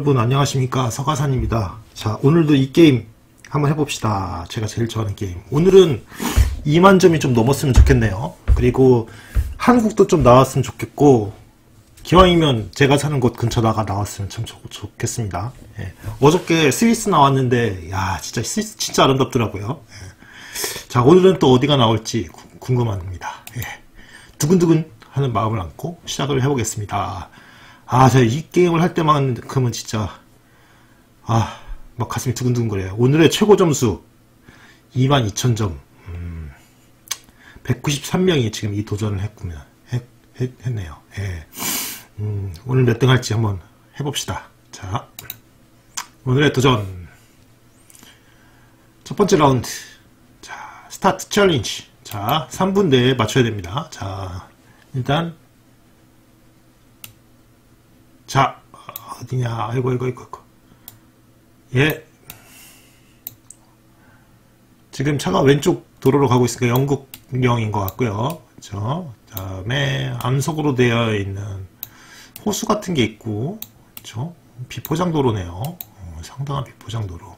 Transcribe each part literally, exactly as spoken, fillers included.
여러분 안녕하십니까, 서가산입니다. 자, 오늘도 이 게임 한번 해봅시다. 제가 제일 좋아하는 게임. 오늘은 이만 점이 좀 넘었으면 좋겠네요. 그리고 한국도 좀 나왔으면 좋겠고, 기왕이면 제가 사는 곳 근처다가 나왔으면 참 좋, 좋겠습니다. 예. 어저께 스위스 나왔는데 야 진짜 스위스 진짜 아름답더라고요. 예. 자, 오늘은 또 어디가 나올지 구, 궁금합니다. 예. 두근두근 하는 마음을 안고 시작을 해보겠습니다. 아, 제가 이 게임을 할 때만큼은 진짜 아, 막 가슴이 두근두근 거려요. 오늘의 최고 점수 이만 이천 점. 음, 백구십삼 명이 지금 이 도전을 했구나. 했, 했, 했네요. 예. 음, 오늘 몇 등 할지 한번 해봅시다. 자, 오늘의 도전 첫 번째 라운드. 자, 스타트 챌린지. 자, 삼 분 내에 맞춰야 됩니다. 자, 일단 자, 어디냐. 아이고 아이고 아이고 아이고. 예, 지금 차가 왼쪽 도로로 가고 있으니까 영국령인 것 같고요. 그렇죠. 다음에 암석으로 되어 있는 호수 같은 게 있고, 그렇죠. 비포장도로네요. 어, 상당한 비포장도로.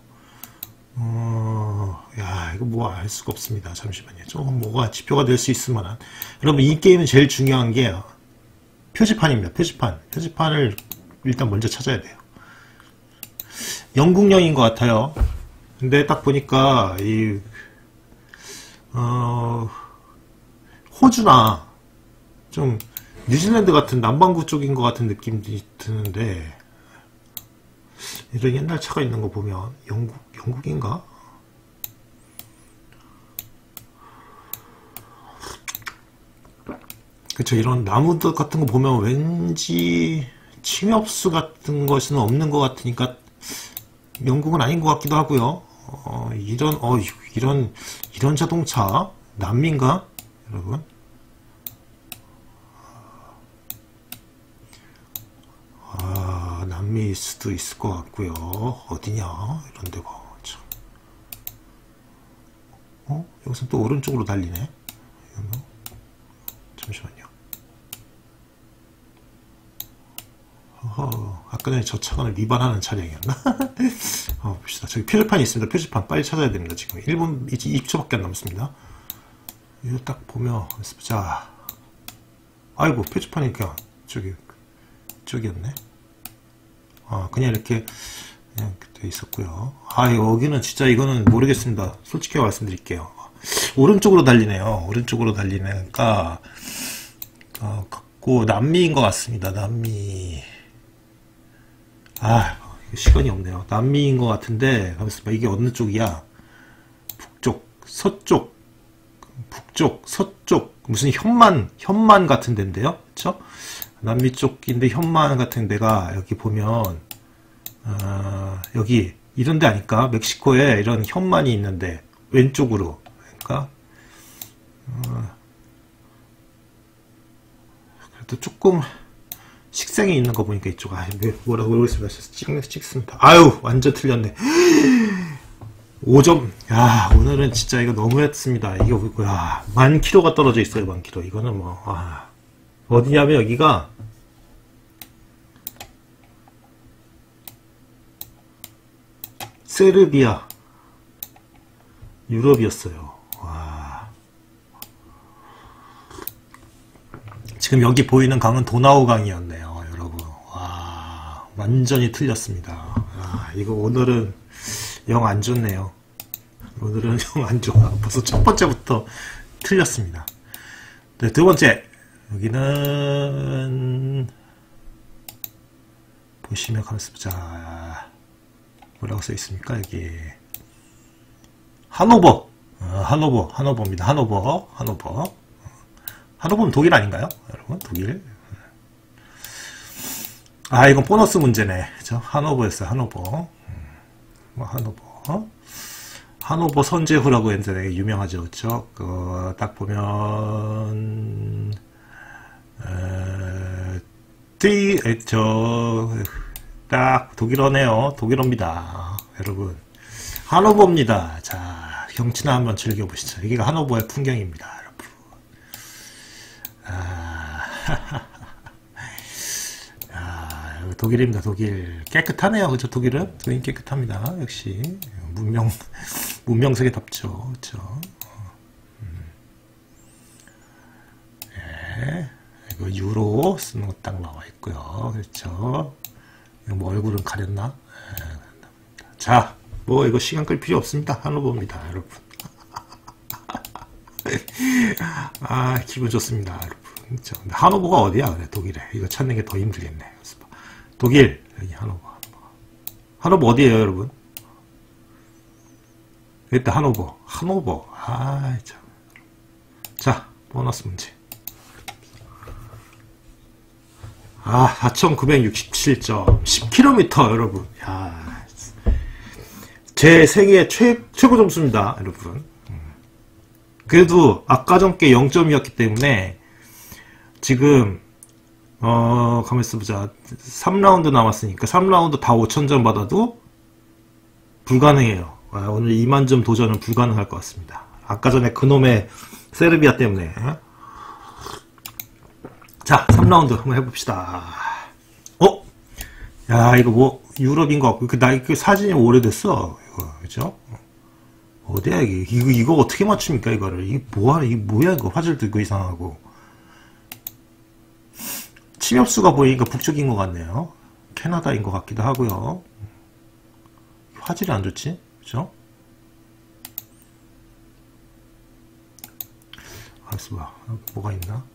어, 야, 이거 뭐 알 수가 없습니다. 잠시만요. 조금 뭐가 지표가 될 수 있을 만한. 여러분, 이 게임은 제일 중요한 게 표지판입니다. 표지판. 표지판을 일단 먼저 찾아야 돼요. 영국령인 것 같아요. 근데 딱 보니까 이 어, 호주나 좀 뉴질랜드 같은 남반구 쪽인 것 같은 느낌이 드는데, 이런 옛날 차가 있는 거 보면 영국, 영국인가? 그쵸. 이런 나무들 같은 거 보면 왠지 침엽수 같은 것은 없는 것 같으니까 영국은 아닌 것 같기도 하고요. 어, 이런, 어, 이런, 이런 자동차 남미인가? 여러분? 아, 남미일 수도 있을 것 같고요. 어디냐? 이런 데가. 참. 어? 여기서 또 오른쪽으로 달리네? 잠시만요. 어허, 아까 전에 저 차가는 위반하는 차량이었나? 어, 봅시다. 저기 표지판이 있습니다. 표지판 빨리 찾아야 됩니다. 지금 일 분, 이 초밖에 안 남았습니다. 이거 딱 보면, 자, 아이고, 표지판이 그냥, 저기, 저기였네. 아, 그냥 이렇게, 그냥 돼 있었고요. 아, 여기는 진짜 이거는 모르겠습니다. 솔직히 말씀드릴게요. 오른쪽으로 달리네요. 오른쪽으로 달리니까, 어, 갖고, 남미인 것 같습니다. 남미. 아, 시간이 없네요. 남미인 것 같은데, 가만있어봐. 이게 어느 쪽이야? 북쪽, 서쪽, 북쪽, 서쪽, 무슨 현만, 현만 같은 데인데요? 그쵸? 남미 쪽인데 현만 같은 데가 여기 보면, 어, 여기, 이런 데 아닐까? 멕시코에 이런 현만이 있는데, 왼쪽으로. 그러니까, 어, 그래도 조금, 식생이 있는 거 보니까 이쪽, 아, 뭐라고 모르겠습니다. 찍, 찍습니다. 아유, 완전 틀렸네. 오 점. 야, 오늘은 진짜 이거 너무했습니다. 이거, 야, 만 킬로가 떨어져 있어요, 만 킬로. 이거는 뭐, 아. 어디냐면 여기가, 세르비아. 유럽이었어요. 와. 지금 여기 보이는 강은 도나우 강이었네요, 여러분. 와, 완전히 틀렸습니다. 아, 이거 오늘은 영 안 좋네요. 오늘은 영 안 좋아. 벌써 첫 번째부터 틀렸습니다. 네, 두 번째. 여기는 보시면 가만있어 보자. 뭐라고 써 있습니까? 여기 하노버. 어, 하노버, 하노버입니다. 하노버, 하노버. 하노버는 독일 아닌가요? 여러분, 독일. 아, 이건 보너스 문제네. 그죠? 하노버였어요, 하노버. 뭐, 하노버. 하노버 선제후라고 옛날에 유명하죠. 그쵸? 그, 딱 보면, 어, 띠, 저, 딱, 독일어네요. 독일어입니다. 여러분. 하노버입니다. 자, 경치나 한번 즐겨보시죠. 여기가 하노버의 풍경입니다. 여러분. 아, 독일입니다. 독일. 깨끗하네요. 그죠? 독일은? 독일 깨끗합니다. 역시. 문명, 문명세계답죠. 그쵸? 음. 예. 이거 유로 쓰는 거 딱 나와 있고요. 그렇죠? 이거 뭐 얼굴은 가렸나? 예. 자, 뭐 이거 시간 끌 필요 없습니다. 한우버입니다, 여러분. 아, 기분 좋습니다, 여러분. 그렇죠? 근데 한우버가 어디야? 그래, 독일에. 이거 찾는 게 더 힘들겠네. 독일. 여기 한우버. 한우버 어디에요, 여러분? 일단 한우버. 한우버. 아, 참. 자, 보너스 문제. 아, 사천구백육십칠 점. 십 킬로미터, 여러분. 야, 제 세계 최, 최고 점수입니다, 여러분. 그래도 아까 전께 영 점이었기 때문에 지금 어 가만있어 보자. 삼 라운드 남았으니까 삼 라운드 다 오천 점 받아도 불가능해요. 아, 오늘 이만 점 도전은 불가능할 것 같습니다. 아까 전에 그놈의 세르비아 때문에. 자, 삼 라운드 한번 해봅시다. 어? 야, 이거 뭐 유럽인 것 같고 그 나 그 사진이 오래됐어. 이거 그죠? 어디야 이게? 이거 이거 어떻게 맞춥니까 이거를? 이게 뭐야? 이게 뭐야 이거? 화질도 이거 이상하고. 침엽수가 보이니까 북쪽인 것 같네요. 캐나다인 것 같기도 하고요. 화질이 안 좋지? 그죠? 알았어, 봐. 뭐가 있나?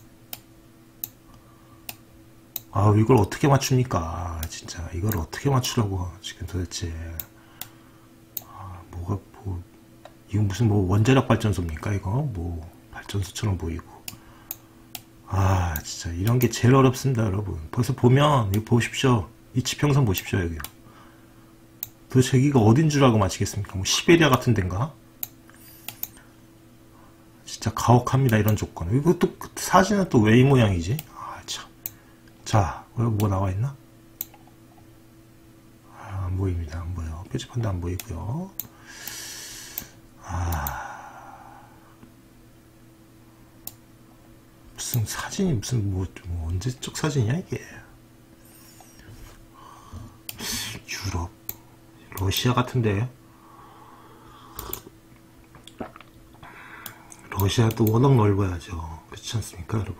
아, 이걸 어떻게 맞춥니까? 진짜 이걸 어떻게 맞추려고 지금 도대체. 아, 뭐가 뭐 이건 무슨 뭐 원자력 발전소입니까 이거? 뭐 발전소처럼 보이고. 아, 진짜 이런 게 제일 어렵습니다, 여러분. 벌써 보면 이거 보십시오. 이 지평선 보십시오, 여기요. 도대체 여기가 어딘 줄 알고 맞히겠습니까? 뭐 시베리아 같은 데인가? 진짜 가혹합니다, 이런 조건. 이거 또 사진은 또 왜 이 모양이지? 아, 참. 자, 뭐 나와 있나? 아, 안 보입니다, 안 보여. 표지판도 안 보이고요. 아. 무슨 사진이 무슨 뭐, 뭐 언제적 사진이야 이게? 유럽, 러시아 같은데. 러시아도 워낙 넓어야죠. 그렇지 않습니까, 여러분?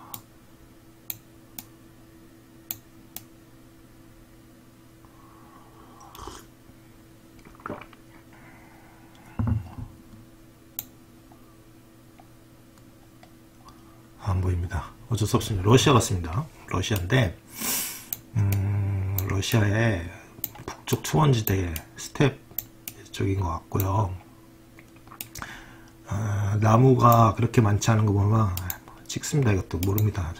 안 보입니다. 어쩔 수 없습니다. 러시아 같습니다. 러시아인데, 음, 러시아의 북쪽 투원지대 스텝 쪽인 것 같고요. 아, 나무가 그렇게 많지 않은 거 보면 찍습니다. 이것도 모릅니다.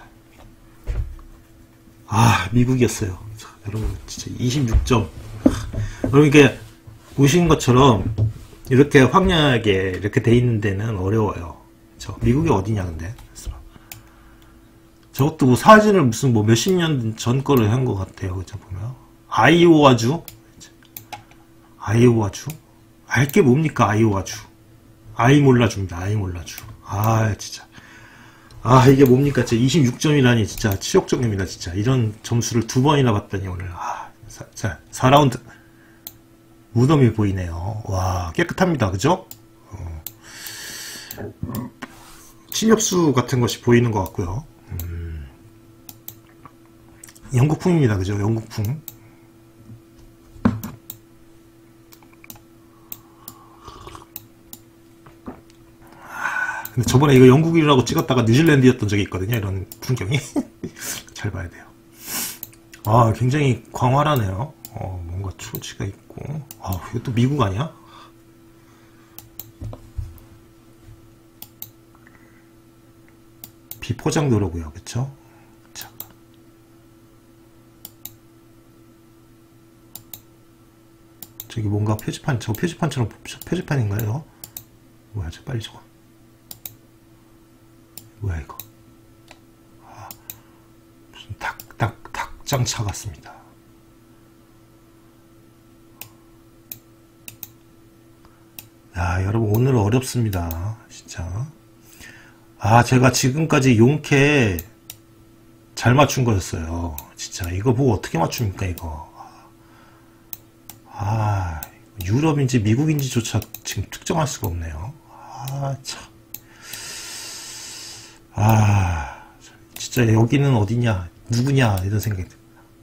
아, 미국이었어요. 자, 여러분 진짜 이십육 점. 여러분 이게 보신 것처럼 이렇게 황량하게 이렇게 돼 있는 데는 어려워요. 저 미국이 어디냐 근데. 저것도 뭐 사진을 무슨 뭐 몇십 년 전 거를 한 것 같아요. 그죠 보면 아이오와주, 아이오와주, 알게 뭡니까 아이오와주. 아이 몰라줍니다. 아이 몰라주. 아 진짜. 아 이게 뭡니까 진짜 이십육 점이라니 진짜 치욕적입니다. 진짜 이런 점수를 두 번이나 봤더니 오늘. 아, 자, 자 사 라운드 무덤이 보이네요. 와 깨끗합니다. 그죠? 어. 침엽수 같은 것이 보이는 것 같고요. 음. 영국풍입니다. 그죠? 영국풍. 근데 저번에 이거 영국이라고 찍었다가 뉴질랜드였던 적이 있거든요. 이런 풍경이. 잘 봐야 돼요. 아, 굉장히 광활하네요. 어, 뭔가 초지가 있고. 아, 이것도 미국 아니야? 비포장도로고요. 그쵸? 자. 저기 뭔가 표지판, 저 표지판처럼 표지판인가요? 뭐야, 저 빨리 저거. 뭐야 이거? 아, 무슨 닭, 닭, 닭장차 같습니다. 야, 여러분 오늘 어렵습니다. 진짜. 아, 제가 지금까지 용케 잘 맞춘 거였어요. 진짜 이거 보고 어떻게 맞춥니까 이거. 아, 유럽인지 미국인지조차 지금 특정할 수가 없네요. 아, 참. 아, 진짜 여기는 어디냐, 누구냐, 이런 생각이 듭니다.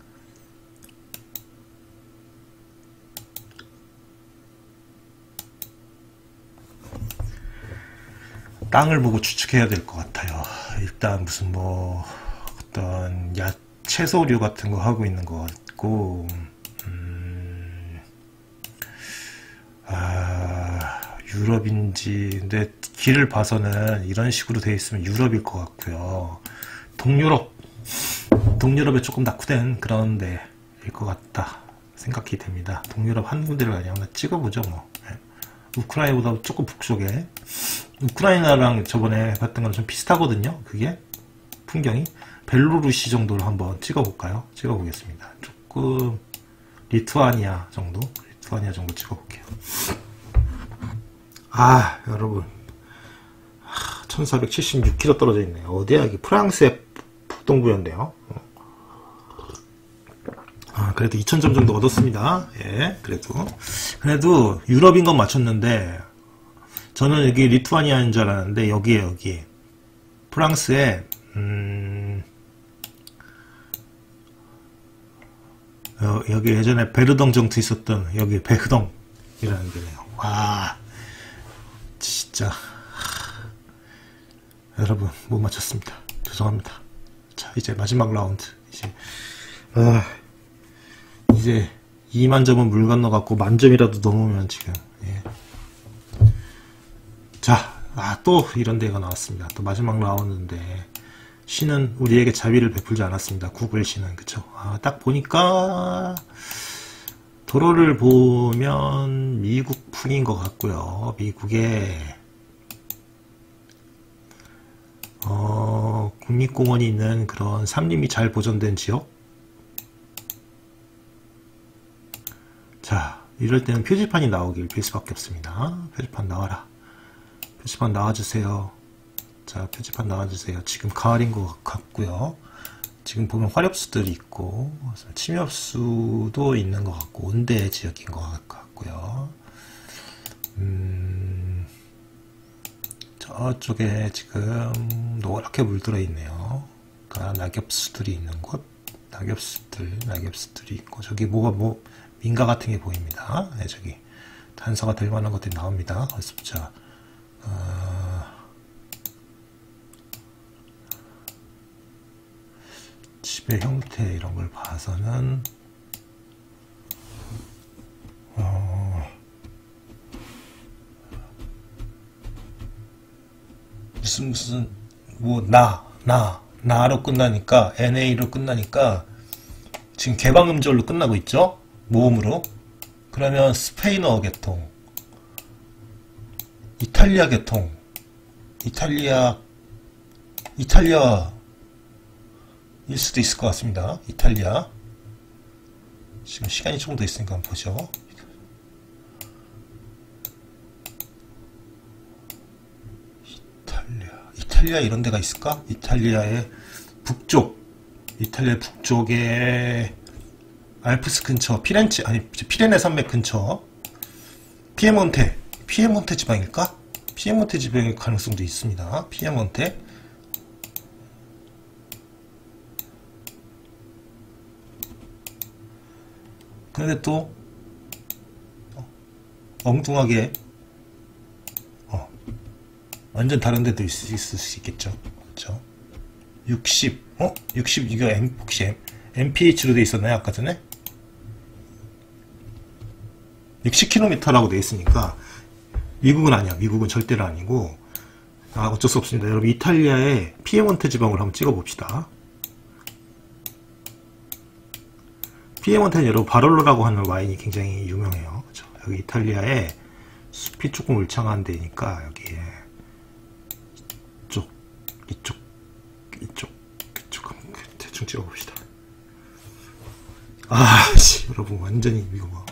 땅을 보고 추측해야 될 것 같아요. 일단 무슨 뭐 어떤 야 채소류 같은 거 하고 있는 것 같고, 음, 아, 유럽인지, 근데 길을 봐서는 이런 식으로 되어 있으면 유럽일 것 같고요. 동유럽, 동유럽에 조금 낙후된 그런 데일 것 같다 생각이 됩니다. 동유럽 한 군데를 그냥 한번 찍어보죠 뭐. 우크라이나보다 조금 북쪽에, 우크라이나랑 저번에 봤던 거랑 좀 비슷하거든요. 그게 풍경이 벨로루시 정도로 한번 찍어볼까요? 찍어보겠습니다. 조금 리투아니아 정도, 리투아니아 정도 찍어볼게요. 아, 여러분, 천사백칠십육 킬로미터 떨어져 있네요. 어디야? 여기 프랑스의 북동부였네요. 아, 그래도 이천 점 정도 얻었습니다. 예, 그래도. 그래도 유럽인 건 맞췄는데, 저는 여기 리투아니아인 줄 알았는데, 여기에, 여기. 프랑스에, 음, 어, 여기 예전에 베르덩 정트 있었던, 여기 베흐덩이라는 데네요. 와, 진짜. 하, 여러분, 못 맞췄습니다. 죄송합니다. 자, 이제 마지막 라운드. 이제, 아, 이제 이만 점은 물 건너갖고 만점이라도 넘으면 지금, 예. 자, 아, 또 이런 데가 나왔습니다. 또 마지막 라운드인데 신은 우리에게 자비를 베풀지 않았습니다. 구글 신은. 그쵸? 아, 딱 보니까 도로를 보면 미국 풍인 것 같고요. 미국에 어, 국립공원이 있는 그런 산림이 잘 보존된 지역. 자, 이럴 때는 표지판이 나오길 빌 수밖에 없습니다. 표지판 나와라. 표지판 나와주세요. 자, 표지판 나와주세요. 지금 가을인 것 같고요. 지금 보면 화렵수들이 있고, 침엽수도 있는 것 같고, 온대 지역인 것 같고요. 음, 저쪽에 지금 노랗게 물들어 있네요. 그러니까 낙엽수들이 있는 곳, 낙엽수들, 낙엽수들이 있고, 저기 뭐가 뭐, 민가 같은 게 보입니다. 네, 저기 단서가 될 만한 것들이 나옵니다. 자, 어, 집의 형태 이런 걸 봐서는 어, 무슨 무슨 뭐 나, 나, 나로 끝나니까 엔에이로 끝나니까 지금 개방음절로 끝나고 있죠? 모음으로. 그러면 스페인어 계통, 이탈리아 계통, 이탈리아, 이탈리아일 수도 있을 것 같습니다. 이탈리아. 지금 시간이 조금 더 있으니까 한번 보죠. 이탈리아, 이탈리아 이런 데가 있을까? 이탈리아의 북쪽, 이탈리아 북쪽에 알프스 근처, 피렌체, 아니, 피레네 산맥 근처, 피에몬테, 피에몬테 지방일까? 피에몬테 지방일 가능성도 있습니다. 피에몬테. 근데 또, 엉뚱하게, 어, 완전 다른 데도 있을, 있을 수 있겠죠. 그렇죠? 육십, 어? 육십, 이거 M, 혹시 엠피에이치로 돼 있었나요? 아까 전에? 육십 킬로미터라고 돼 있으니까 미국은 아니야. 미국은 절대로 아니고. 아, 어쩔 수 없습니다. 여러분, 이탈리아의 피에몬테 지방을 한번 찍어 봅시다. 피에몬테는 여러분 바롤로라고 하는 와인이 굉장히 유명해요. 그렇죠? 여기 이탈리아에 숲이 조금 울창한 데니까 여기에 이쪽, 이쪽, 이쪽, 이쪽 한번 대충 찍어 봅시다. 아, 씨, 여러분 완전히 이거 뭐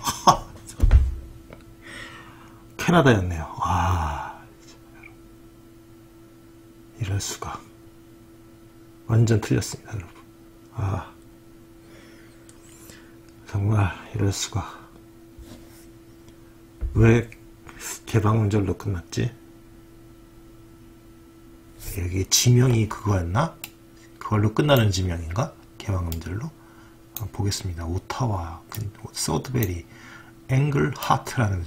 캐나다였네요. 와, 이럴 수가. 완전 틀렸습니다, 여러분. 아, 정말 이럴 수가. 왜 개방음절로 끝났지? 여기 지명이 그거였나? 그걸로 끝나는 지명인가? 개방음절로? 보겠습니다. 오타와, 서드베리, 앵글 하트라는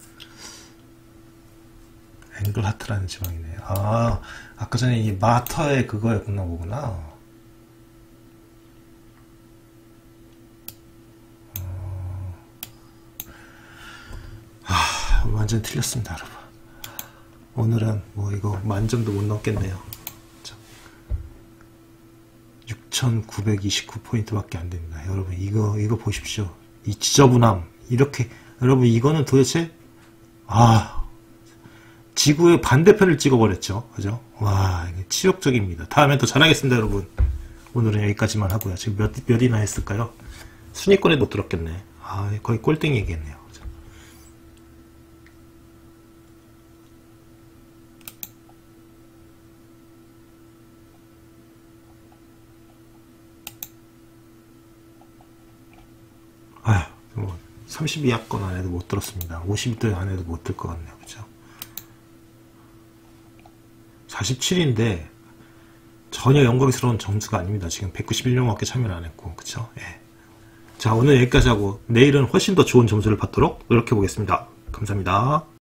앵글 하트라는 지방이네. 아, 아까 전에 이 마터의 그거였구나 보구나. 어... 아, 완전 틀렸습니다, 여러분. 오늘은 뭐 이거 만점도 못 넘겠네요. 육천구백이십구 포인트밖에 안 됩니다. 여러분 이거 이거 보십시오. 이 지저분함. 이렇게 여러분 이거는 도대체 아 지구의 반대편을 찍어버렸죠. 그죠? 와 이게 치욕적입니다. 다음에 더 잘하겠습니다, 여러분. 오늘은 여기까지만 하고요. 지금 몇, 몇이나 했을까요? 순위권에 못 들었겠네. 아 거의 꼴등이겠네요. 아휴, 뭐 삼십이 학번 안에도 못 들었습니다. 오십 대 안에도 못 들 것 같네요. 그죠? 사십칠인데 전혀 영광스러운 점수가 아닙니다. 지금 백구십일 명밖에 참여를 안 했고, 그쵸? 예. 자, 오늘 여기까지 하고 내일은 훨씬 더 좋은 점수를 받도록 노력해 보겠습니다. 감사합니다.